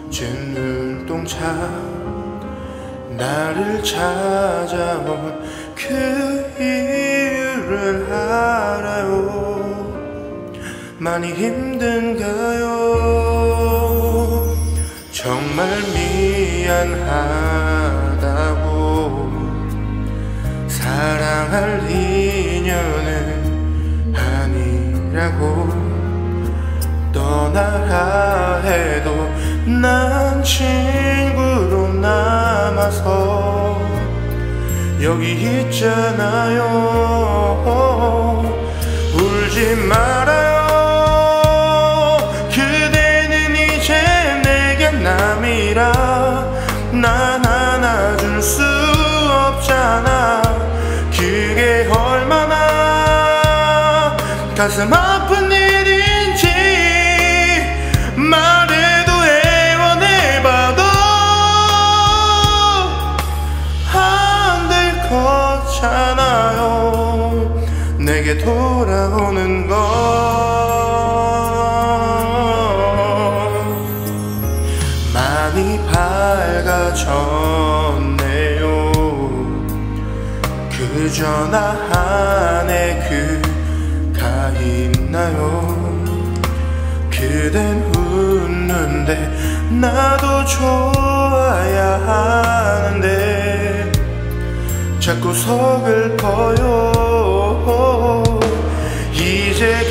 멋진 눈동자 나를 찾아온 그 이유를 알아요. 많이 힘든가요? 정말 미안하다고. 사랑할 인연은 아니라고. 떠나라 해도 난 친구로 남아서 여기 있잖아요. 울지 말아요. 그대는 이제 내게 남이라. 난 안아줄 수 없잖아. 그게 얼마나 가슴 아픈 일인지 말해도 애원해봐도 안 될 거잖아요. 내게 돌아오는 건 많이 밝아졌네요. 그저 나 안에 그가 있나요? 그댄 웃는데 나도 좋아야 하는데 자꾸 서글퍼요. 이제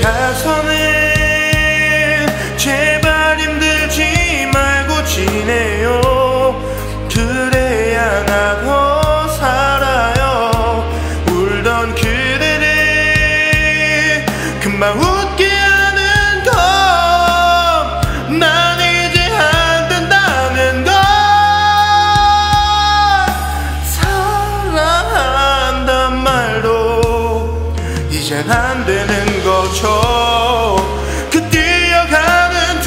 가서는 제발 힘들지 말고 지내요. 그래야 나 더 살아요. 울던 그대를 금방 웃게 하는 건 난 이제 안 된다는 걸. 사랑한단 말도 이젠 안 되는 거죠. 그 뛰어가는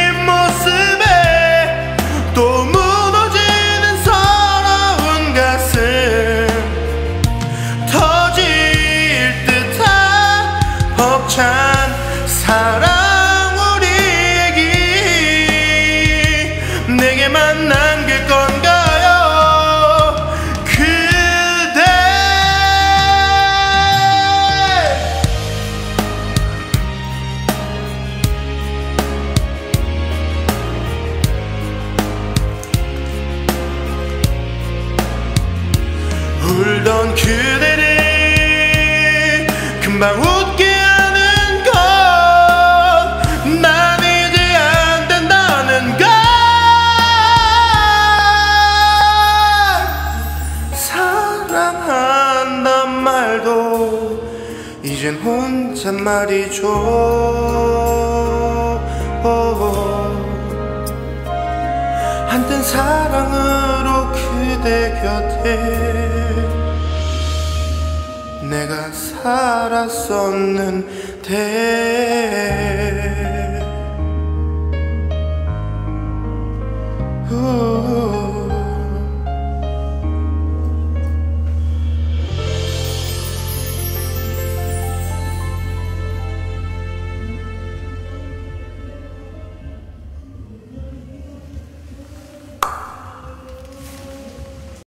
뒷모습에 또 무너지는 서러운 가슴, 터질 듯한 벅찬 사랑 우리 얘기 내게만 남길 건가요? 그대 울던 그대를 금방 웃게 하는 건 난 이제 안 된다는 걸. 사랑한단 말도 이젠 혼잣말이죠. 한땐 사랑으로 그대 곁에 내가 살았었는데